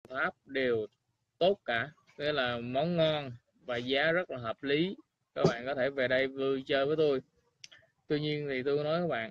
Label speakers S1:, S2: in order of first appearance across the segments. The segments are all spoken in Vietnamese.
S1: Tháp đều tốt cả, nghĩa là món ngon và giá rất là hợp lý. Các bạn có thể về đây vui chơi với tôi. Tuy nhiên thì tôi nói các bạn,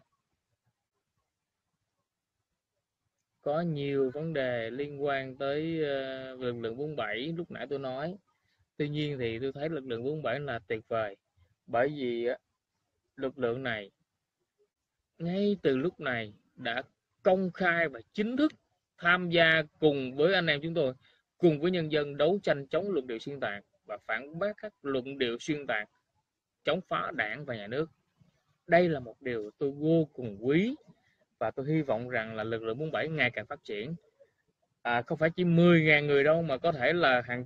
S1: có nhiều vấn đề liên quan tới lực lượng 47 lúc nãy tôi nói. Tuy nhiên thì tôi thấy lực lượng 47 là tuyệt vời, bởi vì lực lượng này ngay từ lúc này đã công khai và chính thức tham gia cùng với anh em chúng tôi, cùng với nhân dân đấu tranh chống luận điệu xuyên tạc và phản bác các luận điệu xuyên tạc chống phá đảng và nhà nước. Đây là một điều tôi vô cùng quý, và tôi hy vọng rằng là lực lượng 47 ngày càng phát triển. Không phải chỉ 10.000 người đâu, mà có thể là hàng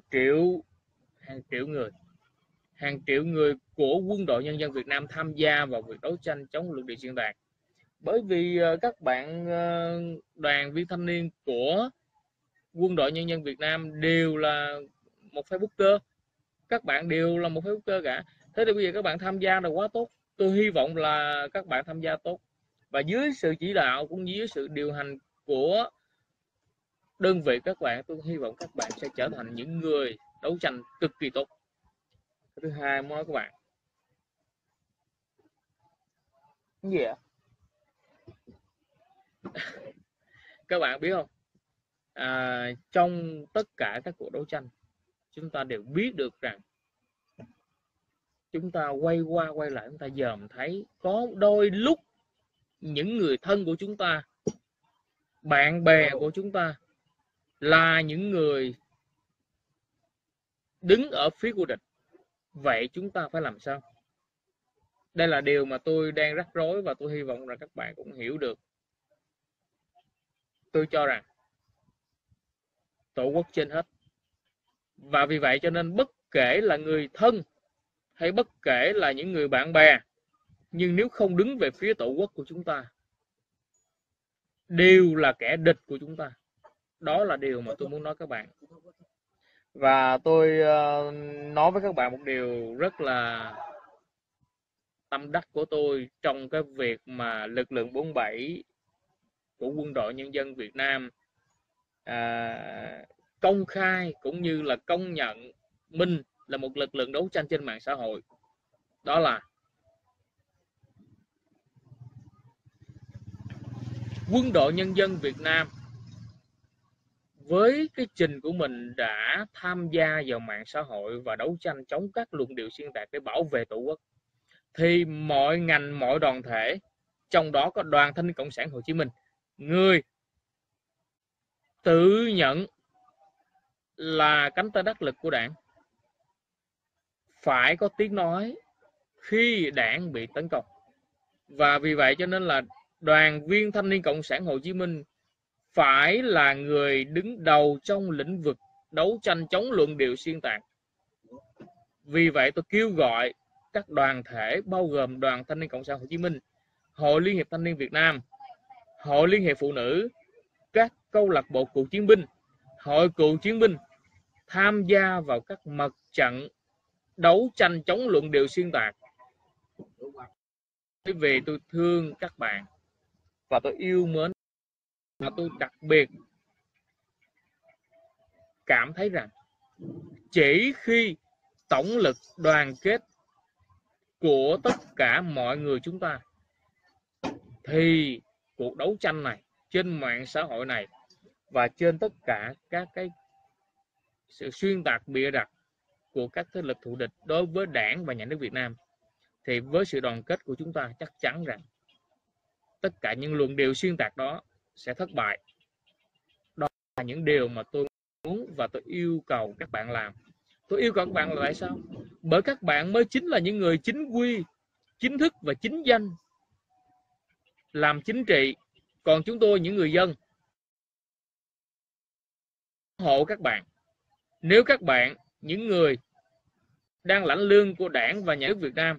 S1: triệu người của Quân đội Nhân dân Việt Nam tham gia vào việc đấu tranh chống luận điệu xuyên tạc. Bởi vì các bạn đoàn viên thanh niên của Quân đội Nhân dân Việt Nam đều là một Facebooker, các bạn đều là một Facebooker cả. Thế thì bây giờ các bạn tham gia là quá tốt. Tôi hy vọng là các bạn tham gia tốt, và dưới sự chỉ đạo cũng dưới sự điều hành của đơn vị các bạn, tôi hy vọng các bạn sẽ trở thành những người đấu tranh cực kỳ tốt. Thứ hai muốn nói các bạn, cái gì ạ? Các bạn biết không, trong tất cả các cuộc đấu tranh, chúng ta đều biết được rằng chúng ta quay qua quay lại, chúng ta dòm thấy có đôi lúc những người thân của chúng ta, bạn bè của chúng ta là những người đứng ở phía của địch. Vậy chúng ta phải làm sao? Đây là điều mà tôi đang rắc rối, và tôi hy vọng là các bạn cũng hiểu được. Tôi cho rằng Tổ quốc trên hết, và vì vậy cho nên bất kể là người thân hay bất kể là những người bạn bè, nhưng nếu không đứng về phía Tổ quốc của chúng ta, đều là kẻ địch của chúng ta. Đó là điều mà tôi muốn nói các bạn. Và tôi nói với các bạn một điều rất là tâm đắc của tôi trong cái việc mà lực lượng 47 của Quân đội Nhân dân Việt Nam công khai cũng như là công nhận mình là một lực lượng đấu tranh trên mạng xã hội. Đó là Quân đội Nhân dân Việt Nam với cái trình của mình đã tham gia vào mạng xã hội và đấu tranh chống các luận điệu xuyên tạc để bảo vệ Tổ quốc, thì mọi ngành, mọi đoàn thể, trong đó có Đoàn Thanh niên Cộng sản Hồ Chí Minh, người tự nhận là cánh tay đắc lực của đảng, phải có tiếng nói khi đảng bị tấn công. Và vì vậy cho nên là Đoàn viên Thanh niên Cộng sản Hồ Chí Minh phải là người đứng đầu trong lĩnh vực đấu tranh chống luận điệu xuyên tạc. Vì vậy tôi kêu gọi các đoàn thể bao gồm Đoàn Thanh niên Cộng sản Hồ Chí Minh, Hội Liên hiệp Thanh niên Việt Nam, Hội Liên hiệp Phụ nữ, các câu lạc bộ cựu chiến binh, hội cựu chiến binh tham gia vào các mặt trận đấu tranh chống luận điệu xuyên tạc. Bởi vì tôi thương các bạn và tôi yêu mến, và tôi đặc biệt cảm thấy rằng chỉ khi tổng lực đoàn kết của tất cả mọi người chúng ta, thì cuộc đấu tranh này trên mạng xã hội này và trên tất cả các cái sự xuyên tạc bịa đặt của các thế lực thù địch đối với đảng và nhà nước Việt Nam, thì với sự đoàn kết của chúng ta, chắc chắn rằng tất cả những luận điệu xuyên tạc đó sẽ thất bại. Đó là những điều mà tôi muốn và tôi yêu cầu các bạn làm. Tôi yêu cầu các bạn là tại sao? Bởi các bạn mới chính là những người chính quy, chính thức và chính danh làm chính trị. Còn chúng tôi, những người dân, ủng hộ các bạn. Nếu các bạn, những người đang lãnh lương của đảng và nhà nước Việt Nam,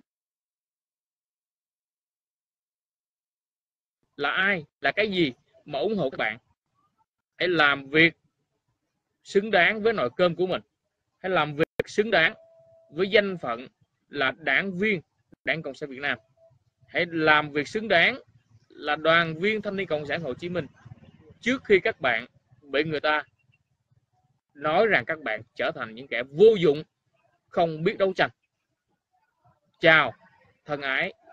S1: là ai, là cái gì mà ủng hộ các bạn, hãy làm việc xứng đáng với nồi cơm của mình, hãy làm việc xứng đáng với danh phận là đảng viên Đảng Cộng sản Việt Nam, hãy làm việc xứng đáng là đoàn viên Thanh niên Cộng sản Hồ Chí Minh, trước khi các bạn bị người ta nói rằng các bạn trở thành những kẻ vô dụng, không biết đấu tranh. Chào thân ái.